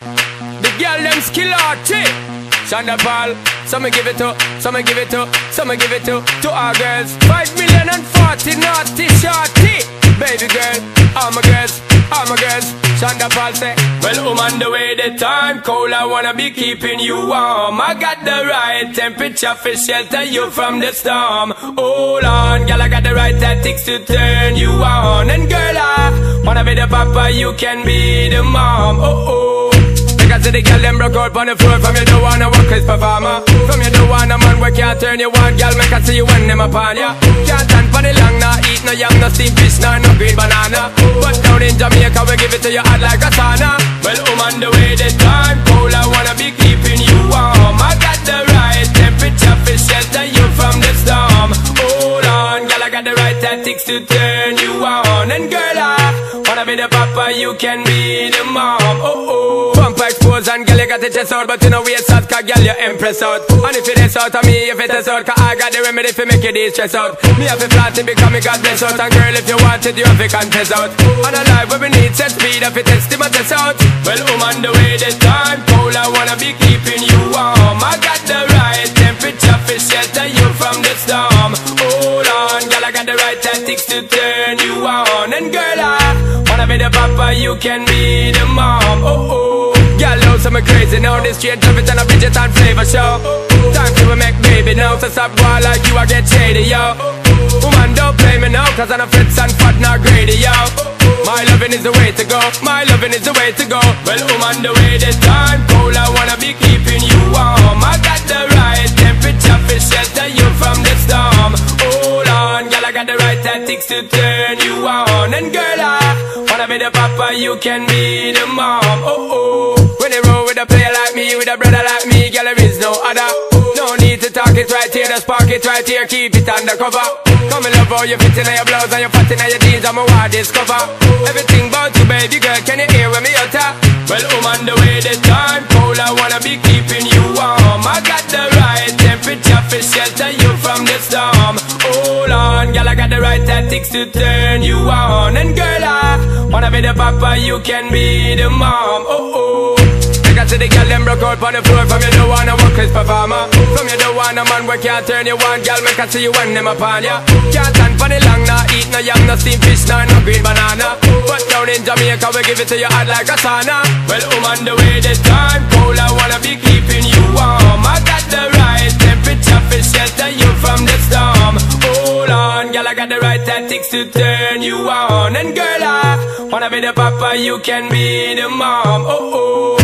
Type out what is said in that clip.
The girl them skill arty. Shonda Paul, some give it to, some give it to, some give it to our girls. 5,040,000 naughty shorty. Baby girl, all my girls, all my girls. Shonda Paul say, well, on the way the time cold, I wanna be keeping you warm. I got the right temperature for shelter you from the storm. Hold on, girl, I got the right tactics to turn you on. And girl, I wanna be the papa, you can be the mom. Because the girl them broke out on the floor. From you don't wanna work as performer. From you don't want a man where can't turn you on. Girl, make I see you when them upon ya. Can't stand for the long, nah eat no yam, no steamed fish, no green banana. But down in Jamaica we give it to you hot like a sauna. Well, on the way the time cold, I wanna be keeping you warm. I got the right temperature for shelter you from the storm. Hold on, girl, I got the right tactics to turn you on. And girl, I wanna be the papa, you can be the mom. Pump expose and girl, you got the chest out, but you know waist out, cause girl, you impress out. And if it is out of me, if it is out, cause I got the remedy for make you de-stress out. Me have to flat because me God bless out. And girl, if you want it, you have to confess out. And a life where we need set speed, if it is to my test out. Well, on the way the time cold, I wanna be keeping you warm. I got the right temperature for shelter you from the storm. Hold on, girl, I got the right tactics to turn you on. And girl, I wanna be the papa, you can be the mom. Girl, know some crazy now. This straight love it and a Bridget and flavor show. Time to make baby now. So stop boy like you, I get shady, yo. Woman, don't play me now, cause I'm a fritz and fat, not greedy, yo. My loving is the way to go, my loving is the way to go. Well, on the way the time cold, I wanna be keeping you warm. I got the right temperature for shelter you from the storm. Hold on, girl, I got the right tactics to turn you on. And girl, I wanna be the papa, you can be the mom. When you roll with a player like me, with a brother like me, girl, there is no other. No need to talk it right here, just park it right here, keep it undercover. Come and love how you fit in your blouse and you fat in your jeans, I'm a wild discover. Everything about you, baby girl, can you hear when me utter? Well, on the way the time cold, I wanna be keeping you warm. I got the right temperature for shelter you from the storm. Hold on, girl, I got the right tactics to turn you on. And girl, I wanna be the papa, you can be the mom. Because the girl them broke out on the floor. From you don't wanna work as performer. From you don't want a man where can't turn you on. Girl, make I see you when them upon ya. Can't stand for the long, nah eat no yam, no steamed fish, no green banana. But down in Jamaica we give it to you hot like a sauna. Well, on the way the time cold, I wanna be keeping you warm. I got the right temperature for shelter you from the storm. Hold on, girl, I got the right tactics to turn you on. And girl, I wanna be the papa, you can be the mom.